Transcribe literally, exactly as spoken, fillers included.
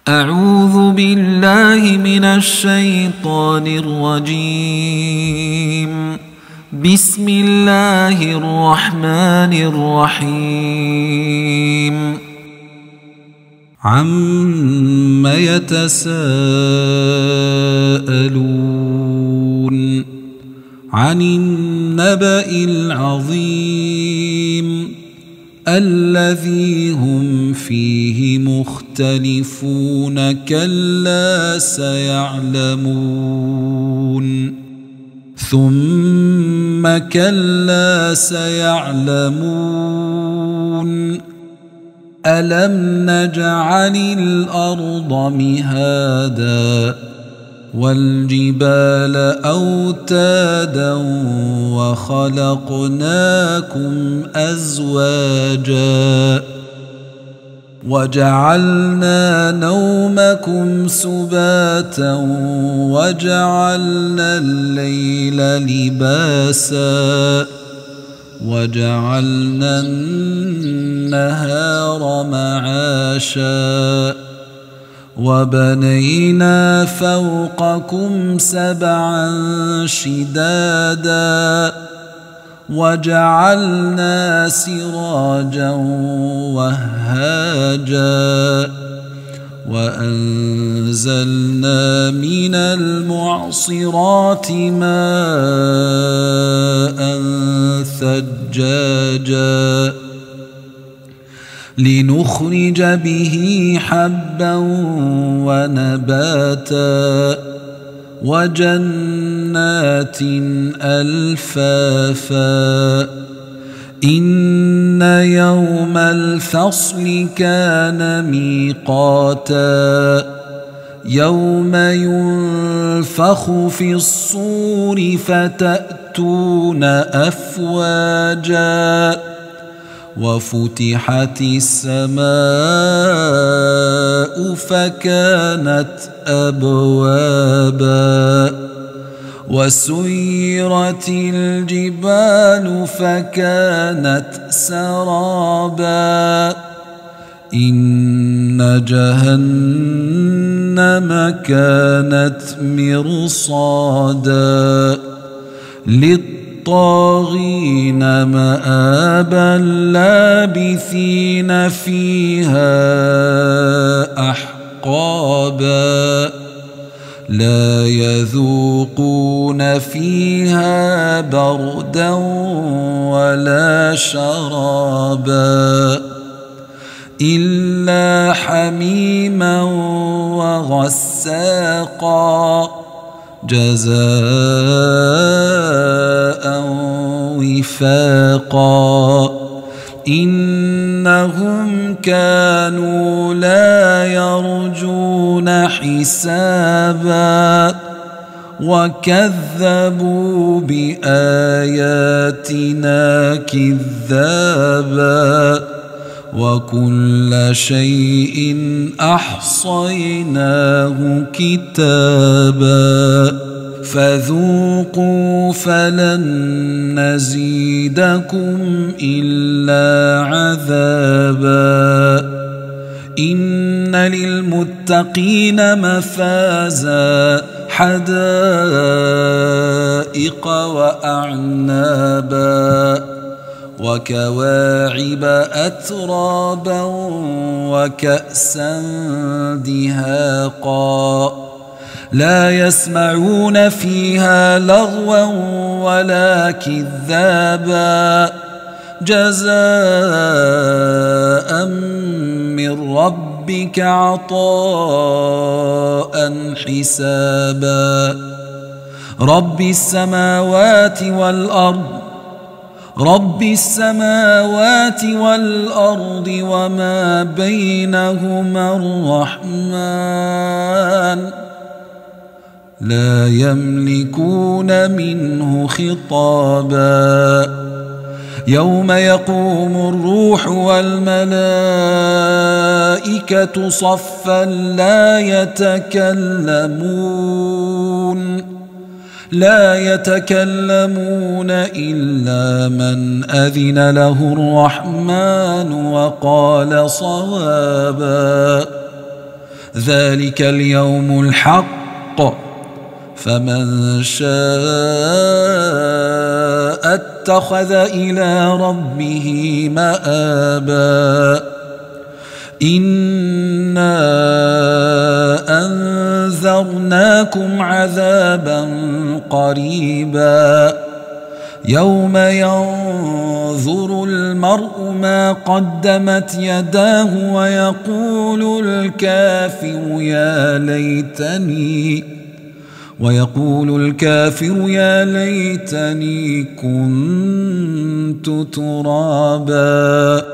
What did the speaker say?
أعوذ بالله من الشيطان الرجيم. بسم الله الرحمن الرحيم. عم يتساءلون عن النبأ العظيم الذي هم فيه مختلفون كلا سيعلمون ثم كلا سيعلمون ألم نجعل الأرض مهادا والجبال أوتادا وخلقناكم أزواجا وجعلنا نومكم سباتا وجعلنا الليل لباسا وجعلنا النهار معاشا وبنينا فوقكم سبعا شدادا وجعلنا سراجا وهاجا وأنزلنا من المعصرات ماء ثجاجا لنخرج به حبا ونباتا وجنات ألفافا إن يوم الفصل كان ميقاتا يوم ينفخ في الصور فتأتون أفواجا وفتحت السماء فكانت أبوابا وسيرت الجبال فكانت سرابا إن جهنم كانت مرصادا للطاغين مآبا لابثين فيها أحقابا لا يذوقون فيها بردا ولا شرابا إلا حميما وغساقا جزاء وفاقا إنهم كانوا لا يرجون حسابا وكذبوا بآياتنا كذابا وكل شيء أحصيناه كتابا فذوقوا فلن نزيدكم إلا عذابا إن للمتقين مفازا حدائق وأعنابا وكواعب أترابا وكأسا دهاقا لا يسمعون فيها لغوا ولا كذابا جزاء من ربك عطاء حسابا رب السماوات والأرض رب السماوات والأرض وما بينهما الرحمن لا يملكون منه خطابا يوم يقوم الروح والملائكة صفا لا يتكلمون لا يتكلمون إلا من أذن له الرحمن وقال صوابا ذلك اليوم الحق فمن شاء اتخذ إلى ربه مآبا إنا أنذرناكم عذابا قريبا يوم ينظر المرء ما قدمت يداه ويقول الكافر يا ليتني ويقول الكافر يا ليتني كنت ترابا